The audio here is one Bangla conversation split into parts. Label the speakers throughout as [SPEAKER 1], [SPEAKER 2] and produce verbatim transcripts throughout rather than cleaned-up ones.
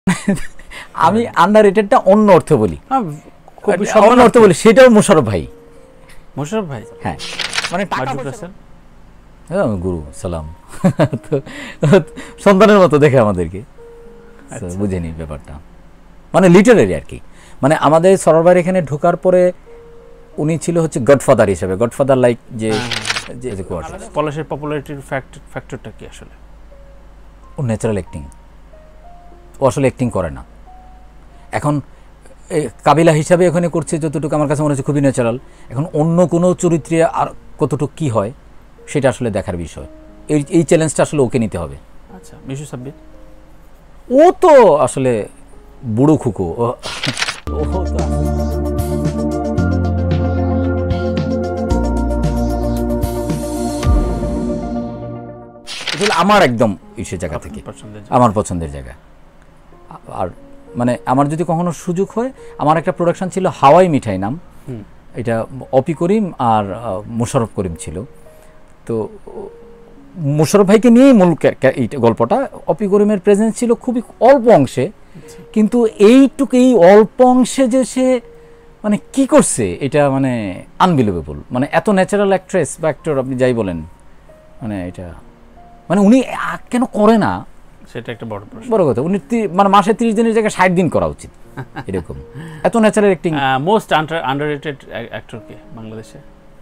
[SPEAKER 1] আমি আন্ডাররেটেডটা অন্য অর্থে বলি,
[SPEAKER 2] খুবই
[SPEAKER 1] অন্য অর্থে বলি, সেটাও মোশাররফ ভাই।
[SPEAKER 2] মোশাররফ ভাই,
[SPEAKER 1] হ্যাঁ, মানে টাকা
[SPEAKER 2] রাসেল
[SPEAKER 1] গুরু সালাম তো সন্তানের মতো দেখে আমাদেরকে, বুঝেনি ব্যাপারটা, মানে লিটারেরি আর কি। মানে আমাদের সরোয়ার ভাইয়ের এখানে ঢোকার পরে উনি ছিল হচ্ছে গডফাদার হিসেবে, গডফাদার লাইক যে
[SPEAKER 2] পলাশের পপুলারিটির ফ্যাক্টরটা কি আসলে?
[SPEAKER 1] ও ন্যাচারাল অ্যাক্টিং, ও আসলে অ্যাক্টিং করে না। এখন কাবিলা হিসাবে এখানে করছে যতটুকু আমার কাছে মনে হচ্ছে খুবই ন্যাচারাল। এখন অন্য কোনো চরিত্রে আর কতটুকু কী হয় সেটা আসলে দেখার বিষয়। এই এই চ্যালেঞ্জটা আসলে ওকে নিতে হবে।
[SPEAKER 2] আচ্ছা, মিশু সাব্বির
[SPEAKER 1] ও তো আসলে বুড়ো খুকো, ও তো আমার একদম ইসের জায়গা থেকে আমার পছন্দের জায়গা। আর মানে আমার যদি কখনো সুযোগ হয়, আমার একটা প্রোডাকশন ছিল হাওয়াই মিঠাই নাম, এটা অপি করিম আর মোশাররফ করিম ছিল। তো মোশাররফ ভাইকে নিয়েই মূল গল্পটা। অপি করিমের প্রেজেন্স ছিল খুবই অল্প অংশে, কিন্তু এইটুকু এই অল্প অংশে যে সে মানে কি করছে এটা মানে আনবিলিভেবল। মানে এত ন্যাচারাল অ্যাক্ট্রেস বা অ্যাক্টর আপনি যাই বলেন, মানে এটা মানে উনি কেন করে না
[SPEAKER 2] সেটা একটা বড় প্রশ্ন,
[SPEAKER 1] বড় কথা। উনি মানে মাসে ত্রিশ দিনের জায়গায় ষাট দিন করা উচিত এরকম, এত natural acting.
[SPEAKER 2] Most underrated actor কে বাংলাদেশে?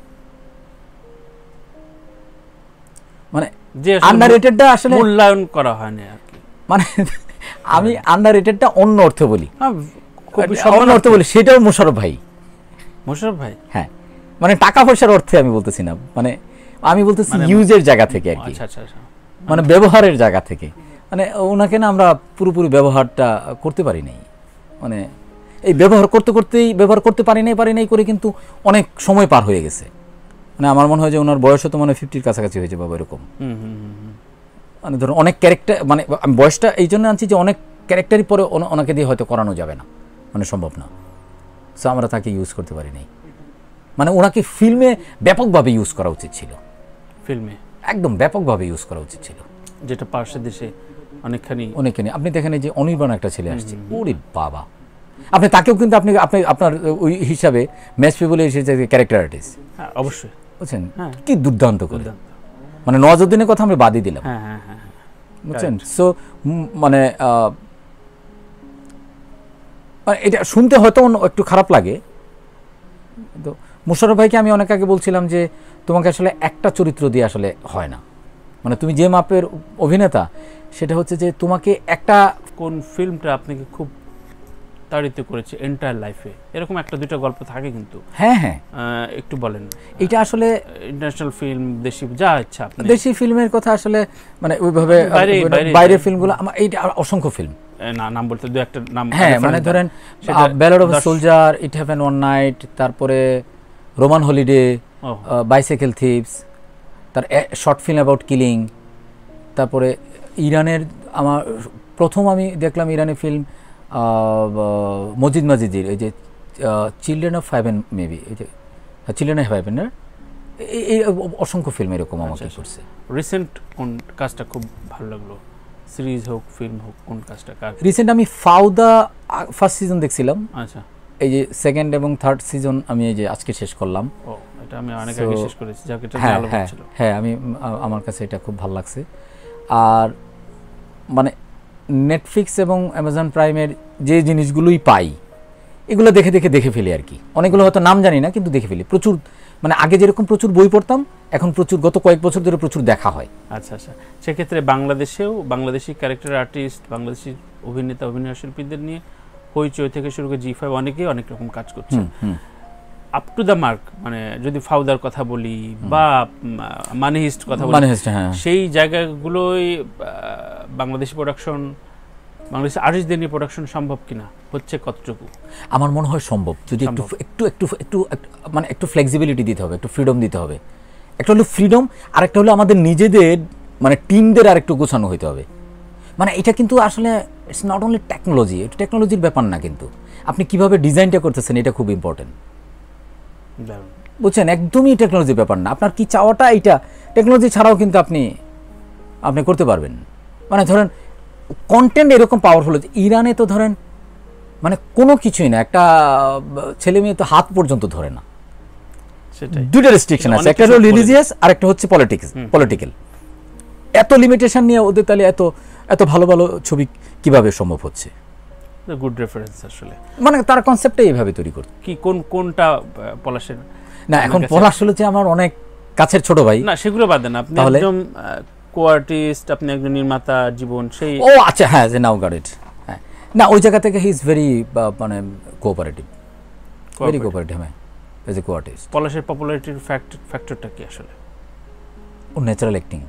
[SPEAKER 1] মানে যে আন্ডাররেটেডটা আসলে
[SPEAKER 2] মূল্যায়ন করা হয়নি আর কি।
[SPEAKER 1] মানে আমি আন্ডাররেটেডটা অন্য অর্থে বলি,
[SPEAKER 2] খুবই
[SPEAKER 1] অন্য অর্থে বলি, সেটাও মোশাররফ ভাই।
[SPEAKER 2] মোশাররফ ভাই,
[SPEAKER 1] হ্যাঁ, মানে টাকা পয়সার অর্থে আমি বলতেছি না, মানে আমি বলতেছি ইউজের জায়গা থেকে আর কি, মানে ব্যবহারের জায়গা থেকে। মানে ওনাকে না আমরা পুরোপুরি ব্যবহারটা করতে পারি নাই, মানে এই ব্যবহার করতে করতেই ব্যবহার করতে পারি নাই পারি নাই করে কিন্তু অনেক সময় পার হয়ে গেছে। মানে আমার মনে হয় যে ওনার বয়সও তো মানে ফিফটির কাছাকাছি হয়েছে বাবা, এরকম। মানে ধরুন অনেক ক্যারেক্টার, মানে আমি বয়সটা এই জন্য আনছি যে অনেক ক্যারেক্টারই পরে ওনাকে দিয়ে হয়তো করানো যাবে না, মানে সম্ভব না। সো আমরা তাকে ইউজ করতে পারি নাই। মানে ওনাকে ফিল্মে ব্যাপকভাবে ইউজ করা উচিত ছিল,
[SPEAKER 2] ফিল্মে একদম
[SPEAKER 1] ব্যাপকভাবে ইউজ করা উচিত ছিল,
[SPEAKER 2] যেটা পাশের দেশে অনেকখানি অনেকখানি।
[SPEAKER 1] আপনি দেখেন যে অনির্বাণ একটা ছেলে আসছে, ওরে বাবা, আপনি তাকেও কিন্তু আপনি আপনি আপনার ওই হিসাবে ম্যাচ পিপলে এসেছে ক্যারেক্টার আর্টিস্ট,
[SPEAKER 2] হ্যাঁ অবশ্যই,
[SPEAKER 1] বুঝছেন কি দুর্দান্ত করে। মানে নওয়াজুদ্দিনের কথা আমি বাদই দিলাম,
[SPEAKER 2] হ্যাঁ হ্যাঁ হ্যাঁ,
[SPEAKER 1] বুঝছেন। সো মানে এটা শুনতে হয়তো একটু খারাপ লাগে, তো মোশাররফ ভাইকে আমি অনেক আগে বলছিলাম যে তোমাকে আসলে একটা চরিত্র দিয়ে আসলে হয় না, মানে তুমি যে মাপের অভিনেতা সেটা হচ্ছে যে তোমাকে একটা।
[SPEAKER 2] কোন ফিল্মটা আপনাকে খুব তাড়িত করেছে এন্টায়ার লাইফে, এরকম একটা দুইটা গল্প থাকে কিন্তু?
[SPEAKER 1] হ্যাঁ হ্যাঁ,
[SPEAKER 2] একটু বলেন।
[SPEAKER 1] এটা আসলে
[SPEAKER 2] ইন্টারন্যাশনাল ফিল্ম, দেশি, যা ইচ্ছা আপনি।
[SPEAKER 1] দেশি ফিল্মের কথা আসলে মানে ওইভাবে বাইরের ফিল্মগুলো আমার এইটা অসংখ্য ফিল্ম,
[SPEAKER 2] না নাম বলতে দু একটা নাম,
[SPEAKER 1] হ্যাঁ মানে ধরেন bachelor of soldier, it happened one night, তারপরে রোমান হলিডে, বাইসাইকেল থিপস, তার শর্ট ফিল্ম অ্যাবাউট কিলিং, তারপরে ইরানের আমার প্রথম আমি দেখলাম ইরানের ফিল্ম মসজিদ মাজিদির, এই যে চিলড্রেন অফ হেভেন, মেবি এই যে চিলড্রেন অফ হেভেন, এই অসংখ্য ফিল্ম এরকম আমাকে করছে।
[SPEAKER 2] রিসেন্ট কোন কাজটা খুব ভালো লাগলো, সিরিজ হোক ফিল্ম হোক, কোন কাজটা?
[SPEAKER 1] রিসেন্ট আমি ফাউদা ফার্স্ট সিজন দেখছিলাম,
[SPEAKER 2] আচ্ছা, এই
[SPEAKER 1] যে সেকেন্ড এবং থার্ড সিজন আমি এই যে আজকে শেষ করলাম।
[SPEAKER 2] ও এটা আমি অনেক আগে শেষ করেছি, যাকে এটা ভালো ছিল।
[SPEAKER 1] হ্যাঁ, আমি আমার কাছে এটা খুব ভালো লাগছে। আর মানে নেটফ্লিক্স এবং অ্যামাজন প্রাইমের যে জিনিসগুলোই পাই এগুলো দেখে দেখে দেখে ফেলি আর কি। অনেকগুলো হয়তো নাম জানি না, কিন্তু দেখে ফেলি প্রচুর। মানে আগে যেরকম প্রচুর বই পড়তাম, এখন প্রচুর, গত কয়েক বছর ধরে প্রচুর দেখা হয়।
[SPEAKER 2] আচ্ছা আচ্ছা, সেক্ষেত্রে বাংলাদেশেও বাংলাদেশি ক্যারেক্টার আর্টিস্ট, বাংলাদেশি অভিনেতা অভিনয় শিল্পীদের নিয়ে হইচই থেকে শুরু করে জি ফাইভ অনেকেই অনেক রকম কাজ করছে আপ টু দ্য মার্ক। মানে যদি ফাউদার কথা বলি বা মানি হিস্ট কথা বলি, সেই জায়গাগুলোই বাংলাদেশি প্রোডাকশন, বাংলাদেশি আর্টিস্টদের নিয়ে প্রোডাকশন সম্ভব কিনা, হচ্ছে কতটুকু?
[SPEAKER 1] আমার মনে হয় সম্ভব, যদি একটু একটু একটু একটু মানে একটু ফ্লেক্সিবিলিটি দিতে হবে, একটু ফ্রিডম দিতে হবে। একটা হলো ফ্রিডম, আর একটা হলো আমাদের নিজেদের মানে টিমদের আর একটু গোছানো হইতে হবে। মানে এটা কিন্তু আসলে ইটস নট অনলি টেকনোলজি, এটা টেকনোলজির ব্যাপার না, কিন্তু আপনি কিভাবে ডিজাইনটা করতেছেন এটা খুব ইম্পর্টেন্ট, বুঝছেন। একদমই টেকনোলজির ব্যাপার না, আপনার কি চাওয়াটা এইটা টেকনোলজি ছাড়াও কিন্তু আপনি আপনি করতে পারবেন। মানে ধরেন কন্টেন্ট এরকম পাওয়ারফুল হচ্ছে। ইরানে তো ধরেন মানে কোনো কিছুই না, একটা ছেলে মেয়ে তো হাত পর্যন্ত ধরে না, দুইটা রেস্ট্রিকশন আছে, একটা হলো রিলিজিয়াস আর একটা হচ্ছে পলিটিক্স পলিটিক্যাল। এত লিমিটেশন নিয়ে ওদের তাহলে এত এত ভালো ভালো ছবি কিভাবে সম্ভব হচ্ছে?
[SPEAKER 2] গুড রেফারেন্স আসলে,
[SPEAKER 1] মানে তার কনসেপ্টটাই এইভাবে তৈরি করতে।
[SPEAKER 2] কি কোন কোনটা পলাশের?
[SPEAKER 1] না এখন পলাশ হলো যে আমার অনেক কাছের ছোট ভাই।
[SPEAKER 2] না সেগুলো বাদ দেন, আপনি একদম কো-আর্টিস্ট, আপনি একজন নির্মাতা, জীবন সেই।
[SPEAKER 1] ও আচ্ছা, হ্যাঁ, যে নাও গট ইট। হ্যাঁ, না ওই জায়গা থেকে হি ইজ ভেরি মানে কোঅপারেটিভ, ভেরি কোঅপারেটিভ। হ্যাঁ, এজ এ কো-আর্টিস্ট।
[SPEAKER 2] পলাশের পপুলারিটির ফ্যাক্টর ফ্যাক্টরটা কি আসলে?
[SPEAKER 1] ও ন্যাচারাল অ্যাক্টিং,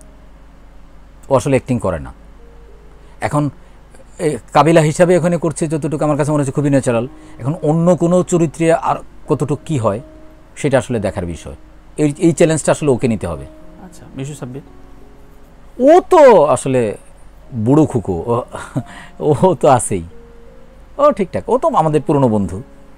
[SPEAKER 1] ও আসলে অ্যাক্টিং করে না। এখন কাবিলা হিসাবে এখানে করছে যতটুকু আমার কাছে মনে হচ্ছে খুবই ন্যাচারাল। এখন অন্য কোনো চরিত্রে আর কতটুকু কি হয় সেটা আসলে দেখার বিষয়। এই এই চ্যালেঞ্জটা আসলে ওকে নিতে হবে।
[SPEAKER 2] আচ্ছা, মিশু সাব্বির
[SPEAKER 1] ও তো আসলে বুড়ো খুকো, ও তো আছেই, ও ঠিকঠাক, ও তো আমাদের পুরনো বন্ধু।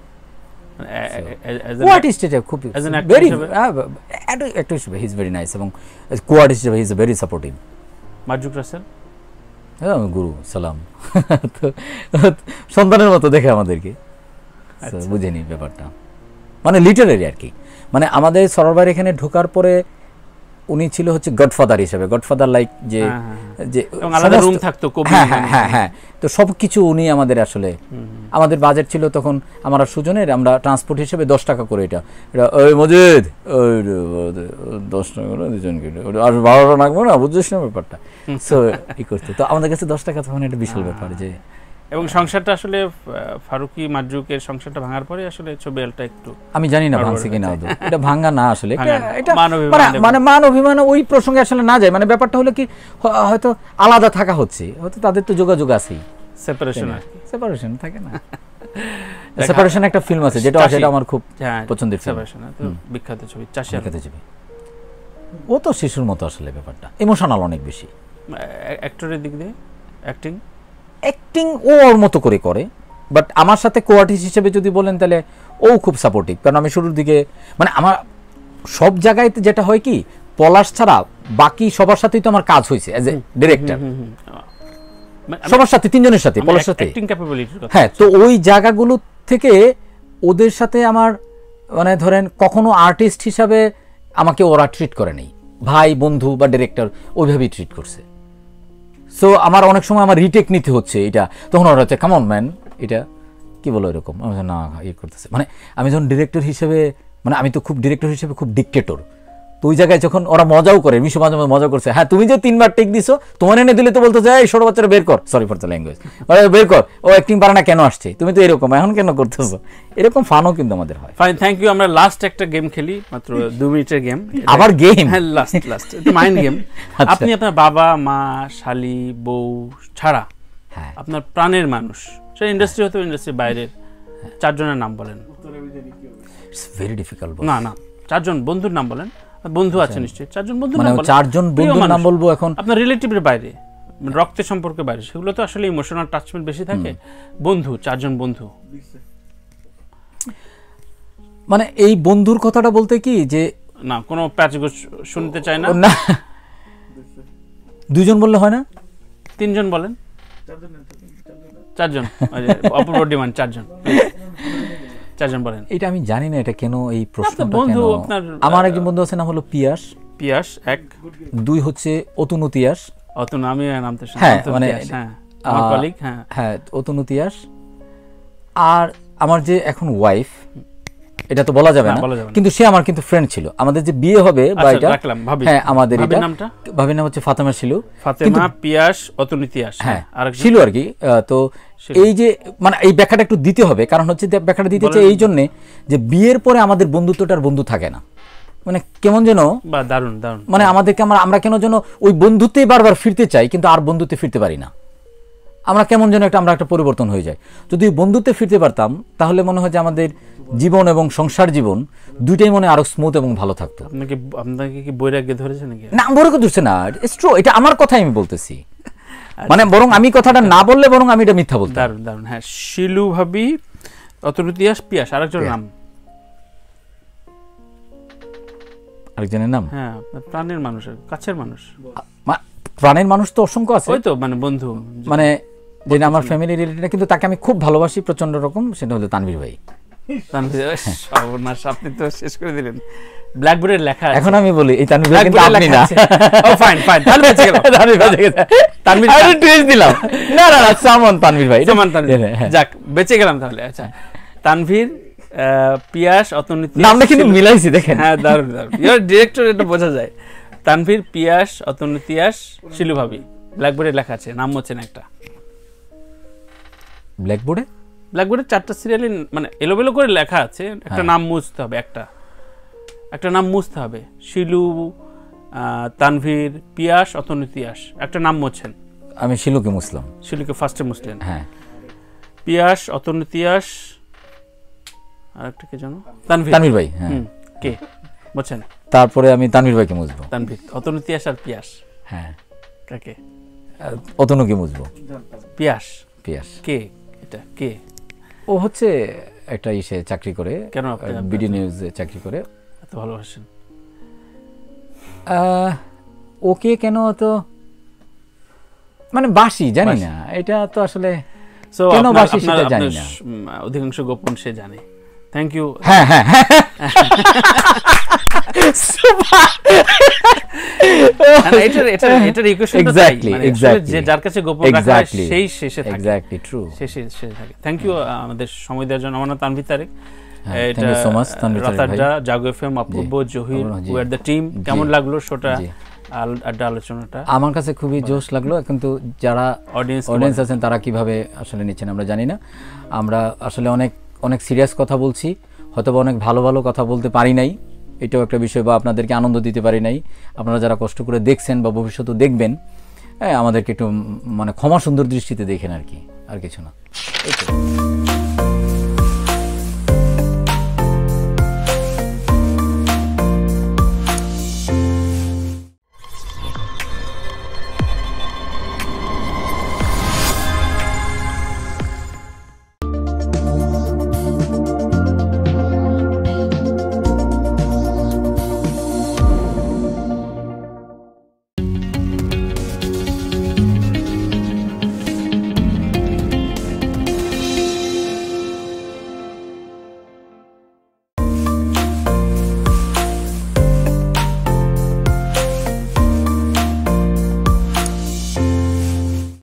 [SPEAKER 1] কো-আর্টিস্ট এটা খুব ভেরি অ্যাক্টর হিসেবে হি ইজ ভেরি নাইস, এবং কো-আর্টিস্ট হিসেবে he is very supportive.
[SPEAKER 2] Marzuk Russell
[SPEAKER 1] গুরু সালাম, সন্তানের মতো দেখে আমাদেরকে, বুঝেনি ব্যাপারটা, মানে লিটারেরি আর কি। মানে আমাদের সরোবর এখানে ঢোকার পরে উনি ছিল হচ্ছে গডফাদার হিসেবে, গডফাদার লাইক যে যে
[SPEAKER 2] আলাদা রুম থাকতো,
[SPEAKER 1] হ্যাঁ হ্যাঁ হ্যাঁ হ্যাঁ, তো সব কিছু উনি আমাদের আসলে, আমাদের বাজেট ছিল তখন আমার সুজনের, আমরা ট্রান্সপোর্ট হিসেবে দশ টাকা করে, এটা এটা ওই মজিদ ওই দশ টাকা করে দুজনকে আর বারোটা লাগবে না, বুঝছিস না ব্যাপারটা। সো ই করতো, তো আমাদের কাছে দশ টাকা তখন একটা বিশাল ব্যাপার। যে
[SPEAKER 2] এবং সংসারটা আসলে ফারুকি মার্জুকের সংসারটা ভাঙার পরে আসলে ছবিটা একটু,
[SPEAKER 1] আমি জানি না ভাঙছে কিনা, এটা ভাঙা না আসলে, এটা মানে মান অভিমান ওই প্রসঙ্গে আসলে না যায়। মানে ব্যাপারটা হলো কি, হয়তো আলাদা থাকা হচ্ছে, হয়তো তাদের তো যোগাযোগ আছেই,
[SPEAKER 2] সেপারেশন
[SPEAKER 1] সেপারেশন থাকে না। সেপারেশন একটা ফিল্ম আছে যেটা সেটা আমার খুব পছন্দের ফিল্ম,
[SPEAKER 2] বিখ্যাত ছবি চাষি,
[SPEAKER 1] বিখ্যাত ছবি। ও তো শিশুর মতো আসলে, ব্যাপারটা ইমোশনাল অনেক বেশি।
[SPEAKER 2] অ্যাক্টরের দিক দিয়ে অ্যাক্টিং
[SPEAKER 1] অ্যাক্টিং ও ওর মতো করে করে, বাট আমার সাথে কো-আর্টিস্ট হিসেবে যদি বলেন তাহলে ও খুব সাপোর্টিভ। কারণ আমি শুরুর দিকে মানে আমার সব জায়গায় যেটা হয় কি, পলাশ ছাড়া বাকি সবার সাথেই তো আমার কাজ হয়েছে অ্যাজ এ ডিরেক্টর, সবার সাথে, তিনজনের সাথে, পলাশের সাথে। হ্যাঁ, তো ওই জায়গাগুলো থেকে ওদের সাথে আমার মানে ধরেন কখনো আর্টিস্ট হিসাবে আমাকে ওরা ট্রিট করে নেই, ভাই বন্ধু বা ডিরেক্টর ওইভাবেই ট্রিট করছে। সো আমার অনেক সময় আমার রিটেক নিতে হচ্ছে এটা, তখন ওরা হচ্ছে কাম অন ম্যান, এটা কি বলো এরকম, আমি না ইয়ে করতেছে। মানে আমি যখন ডিরেক্টর হিসেবে, মানে আমি তো খুব ডিরেক্টর হিসেবে খুব ডিক্টেটর, তো ওই জায়গায় যখন ওরা মজাও করে, মিশু মাঝে মাঝে মজা করছে, হ্যাঁ তুমি যে তিনবার টেক দিছো, তোমার এনে দিলে তো বলতো যে এই ছোট বাচ্চারা বের কর, সরি ফর দ্য ল্যাঙ্গুয়েজ, বের কর, ও অ্যাক্টিং পারে না কেন আসছে, তুমি তো এরকম এখন কেন করতেছো, এরকম ফানও কিন্তু আমাদের হয়।
[SPEAKER 2] Fine, thank you. আমরা লাস্ট একটা গেম খেলি, মাত্র দুই মিনিটের গেম।
[SPEAKER 1] আবার গেম?
[SPEAKER 2] হ্যাঁ, লাস্ট লাস্ট একটু মাইন্ড গেম। আপনি আপনার বাবা মা শালি বউ ছাড়া আপনার প্রাণের মানুষ, সেটা ইন্ডাস্ট্রি হতে ইন্ডাস্ট্রির বাইরের, চারজনের নাম বলেন।
[SPEAKER 1] It's very difficult.
[SPEAKER 2] না না, চারজন বন্ধুর নাম বলেন। বন্ধু আছে নিশ্চয়ই, চারজন বন্ধুর
[SPEAKER 1] নাম বলেন। চারজন বন্ধুর নাম বলবো এখন,
[SPEAKER 2] আপনার রিলেটিভের বাইরে, রক্তের সম্পর্কের বাইরে, সেগুলো তো আসলে ইমোশনাল টাচমেন্ট বেশি থাকে। বন্ধু, চারজন বন্ধু।
[SPEAKER 1] মানে এই বন্ধুর কথাটা বলতে কি যে
[SPEAKER 2] না কোনো প্যাচগোছ শুনতে চাই না,
[SPEAKER 1] না দুইজন বললে হয় না,
[SPEAKER 2] তিনজন বলেন, চারজন, অপূর্ব ডিমান্ড, চারজন চারজন বলেন।
[SPEAKER 1] এটা আমি জানি না এটা কেন এই প্রশ্নটা কেন। আমার একজন বন্ধু আছে, নাম হলো পিয়াস।
[SPEAKER 2] পিয়াস এক।
[SPEAKER 1] দুই হচ্ছে অতনু তিয়াস।
[SPEAKER 2] অতনু আমি নাম তো
[SPEAKER 1] হ্যাঁ, মানে
[SPEAKER 2] আমার কলিগ। হ্যাঁ
[SPEAKER 1] হ্যাঁ, অতনু তিয়াস। আর আমার যে এখন ওয়াইফ, এটা তো বলা যাবে না, কিন্তু সে আমার কিন্তু ফ্রেন্ড ছিল। আমাদের যে বিয়ে হবে বা এটা, হ্যাঁ আমাদের এটা, ভাবির নাম হচ্ছে ফাতেমা শিলু।
[SPEAKER 2] ফাতেমা, পিয়াস, অতনু তিয়াস,
[SPEAKER 1] হ্যাঁ শিলু আর কি। তো এই যে মানে এই ব্যাখ্যাটা একটু দিতে হবে, কারণ হচ্ছে ব্যাখ্যাটা দিতে চাই এই জন্যে যে বিয়ের পরে আমাদের বন্ধুত্বটার বন্ধু থাকে না, মানে কেমন যেন
[SPEAKER 2] দারুণ দারুণ,
[SPEAKER 1] মানে আমাদেরকে আমরা আমরা কেন যেন ওই বন্ধুত্বেই বারবার ফিরতে চাই, কিন্তু আর বন্ধুত্বে ফিরতে পারি না। আমরা কেমন যেন একটা আমরা একটা পরিবর্তন হয়ে যায়। যদি বন্ধুত্বে ফিরতে পারতাম তাহলে মনে হয় যে আমাদের জীবন এবং সংসার জীবন দুইটাই মনে আরো স্মুথ এবং ভালো থাকতো।
[SPEAKER 2] আপনাকে আপনাকে কি বৈরাগ্য ধরেছে নাকি?
[SPEAKER 1] না, বৈরাগ্য ধরছে না, ইটস ট্রু, এটা আমার কথাই আমি বলতেছি। মানে বরং আমি কথাটা না বললে বরং আমি এটা মিথ্যা বলতাম।
[SPEAKER 2] দারুণ দারুণ। হ্যাঁ, শিলু ভাবি, অতনু তিয়াস, পিয়াস, আরেকজনের নাম,
[SPEAKER 1] আরেকজনের নাম,
[SPEAKER 2] হ্যাঁ আপনার প্রাণের মানুষের কাছের মানুষ,
[SPEAKER 1] প্রাণের মানুষ তো অসংখ্য আছে,
[SPEAKER 2] ওই তো মানে বন্ধু,
[SPEAKER 1] মানে যেটা আমার ফ্যামিলি রিলেটেড, কিন্তু তাকে আমি খুব ভালোবাসি প্রচন্ড রকম, সেটা হলো তানভীর ভাই।
[SPEAKER 2] তানভীর, সর্বনাশ, আপনি তো শেষ করে দিলেন। ব্ল্যাকবোর্ডের লেখা আছে,
[SPEAKER 1] এখন আমি বলি এই তানভীর ভাই কিন্তু আপনি না।
[SPEAKER 2] ও ফাইন ফাইন, তাহলে বেঁচে গেলাম। তানভীর ভাই তানভীর
[SPEAKER 1] আমি টুইস্ট দিলাম, না না না সামন তানভীর ভাই,
[SPEAKER 2] সামন তানভীর, যাক বেঁচে গেলাম তাহলে। আচ্ছা, তানভীর, পিয়াস, অতনুতি,
[SPEAKER 1] নামটা কিন্তু মিলাইছি দেখেন।
[SPEAKER 2] হ্যাঁ দারুণ দারুণ, ইওর ডিরেক্টর, এটা বোঝা যায়। তানভীর, পিয়াস, অতনুতিয়াস, শিলু ভাবি, ব্ল্যাকবোর্ডে লেখা আছে, নাম হচ্ছে না একটা।
[SPEAKER 1] ব্ল্যাকবোর্ডে
[SPEAKER 2] ব্ল্যাকবোর্ডে চারটা সিরিয়ালে মানে এলোমেলো করে লেখা আছে, একটা নাম মুছতে হবে, একটা একটা নাম মুছতে হবে। শিলু, তানভীর, পিয়াস, অতনুতিয়াস, একটা নাম মুছছেন।
[SPEAKER 1] আমি শিলুকে মুছলাম।
[SPEAKER 2] শিলুকে ফার্স্টে মুছলেন,
[SPEAKER 1] হ্যাঁ।
[SPEAKER 2] পিয়াস, অতনুতিয়াস, আর একটা কে জানো, তানভীর,
[SPEAKER 1] তানভীর ভাই, হ্যাঁ
[SPEAKER 2] কে বুঝছেন।
[SPEAKER 1] তারপরে আমি তানভীর ভাইকে মুছবো।
[SPEAKER 2] তানভীর, অতনুতিয়াস আর পিয়াস,
[SPEAKER 1] হ্যাঁ।
[SPEAKER 2] কাকে?
[SPEAKER 1] অতনুকে মুছবো।
[SPEAKER 2] পিয়াস,
[SPEAKER 1] পিয়াস
[SPEAKER 2] কে? এটা কে?
[SPEAKER 1] ও হচ্ছে একটা ইসে চাকরি করে,
[SPEAKER 2] কেন
[SPEAKER 1] বিডি নিউজে চাকরি করে।
[SPEAKER 2] এত ভালোবাসেন
[SPEAKER 1] ওকে? কেন তো মানে বাসি, জানি না, এটা তো আসলে কেন বাসি সেটা জানি না।
[SPEAKER 2] অধিকাংশ গোপন সে জানে। Thank you.
[SPEAKER 1] হ্যাঁ হ্যাঁ
[SPEAKER 2] যার কাছে গোপন রাখা হয় সেই শেষে থাকে।
[SPEAKER 1] এক্স্যাক্টলি ট্রু,
[SPEAKER 2] শেষে শেষে থাকে। থ্যাংক ইউ আমাদের সময় দেওয়ার জন্য। আমার নাম তানভীর তারেক।
[SPEAKER 1] এটা সো মাচ তানভীর তারেক ভাই,
[SPEAKER 2] Jago FM, Apurba, Zahir, we are the team. কেমন লাগলো শোটা, আড্ডা আলোচনাটা?
[SPEAKER 1] আমার কাছে খুবই জোশ লাগলো, কিন্তু যারা
[SPEAKER 2] অডিয়েন্স
[SPEAKER 1] অডিয়েন্স আছেন তারা কিভাবে আসলে নিচ্ছেন আমরা জানি না। আমরা আসলে অনেক অনেক সিরিয়াস কথা বলছি, হয়তো অনেক ভালো ভালো কথা বলতে পারি নাই, এটাও একটা বিষয়, বা আপনাদেরকে আনন্দ দিতে পারি নাই। আপনারা যারা কষ্ট করে দেখছেন বা ভবিষ্যতে দেখবেন, হ্যাঁ আমাদেরকে একটু মানে ক্ষমা সুন্দর দৃষ্টিতে দেখেন আর কি, আর কিছু না।